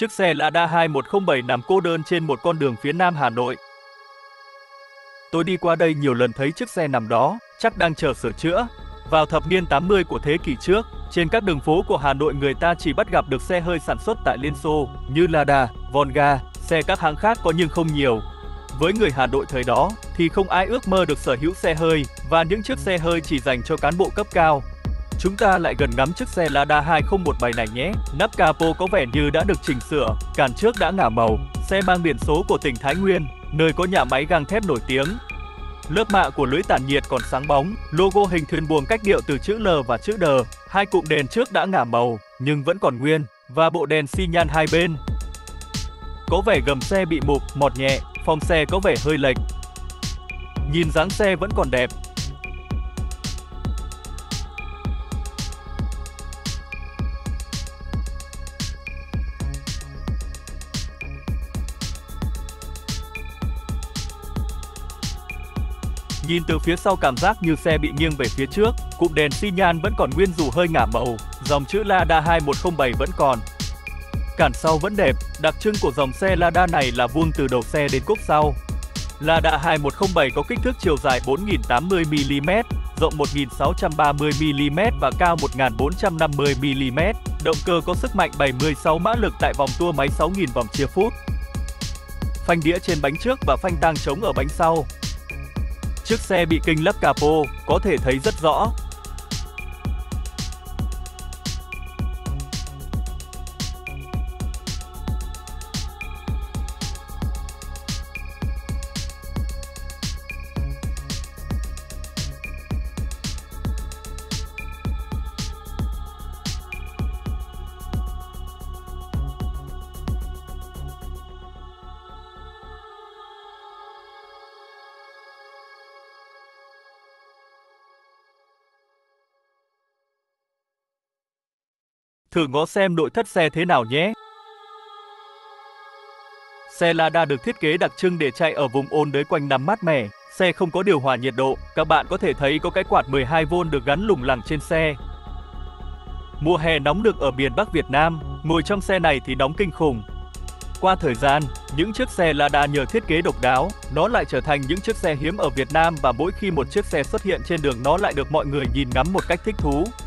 Chiếc xe Lada 2107 nằm cô đơn trên một con đường phía nam Hà Nội. Tôi đi qua đây nhiều lần thấy chiếc xe nằm đó, chắc đang chờ sửa chữa. Vào thập niên 80 của thế kỷ trước, trên các đường phố của Hà Nội người ta chỉ bắt gặp được xe hơi sản xuất tại Liên Xô như Lada, Volga, xe các hãng khác có nhưng không nhiều. Với người Hà Nội thời đó thì không ai ước mơ được sở hữu xe hơi và những chiếc xe hơi chỉ dành cho cán bộ cấp cao. Chúng ta lại gần ngắm chiếc xe Lada 2017 này nhé. Nắp capo có vẻ như đã được chỉnh sửa, cản trước đã ngả màu. Xe mang biển số của tỉnh Thái Nguyên, nơi có nhà máy gang thép nổi tiếng. Lớp mạ của lưới tản nhiệt còn sáng bóng, logo hình thuyền buồm cách điệu từ chữ L và chữ D. Hai cụm đèn trước đã ngả màu nhưng vẫn còn nguyên và bộ đèn xi nhan hai bên. Có vẻ gầm xe bị mục, mọt nhẹ, phong xe có vẻ hơi lệch. Nhìn dáng xe vẫn còn đẹp. Nhìn từ phía sau cảm giác như xe bị nghiêng về phía trước, cụm đèn xi nhan vẫn còn nguyên dù hơi ngả màu, dòng chữ Lada 2107 vẫn còn. Cản sau vẫn đẹp, đặc trưng của dòng xe Lada này là vuông từ đầu xe đến cốp sau. Lada 2107 có kích thước chiều dài 4080mm, rộng 1630mm và cao 1450mm. Động cơ có sức mạnh 76 mã lực tại vòng tua máy 6000 vòng chia phút. Phanh đĩa trên bánh trước và phanh tang trống ở bánh sau. Chiếc xe bị kênh lắp capo, có thể thấy rất rõ. Thử ngó xem nội thất xe thế nào nhé. Xe Lada được thiết kế đặc trưng để chạy ở vùng ôn đới quanh năm mát mẻ. Xe không có điều hòa nhiệt độ. Các bạn có thể thấy có cái quạt 12V được gắn lủng lẳng trên xe. Mùa hè nóng được ở miền Bắc Việt Nam, ngồi trong xe này thì nóng kinh khủng. Qua thời gian, những chiếc xe Lada nhờ thiết kế độc đáo, nó lại trở thành những chiếc xe hiếm ở Việt Nam và mỗi khi một chiếc xe xuất hiện trên đường nó lại được mọi người nhìn ngắm một cách thích thú.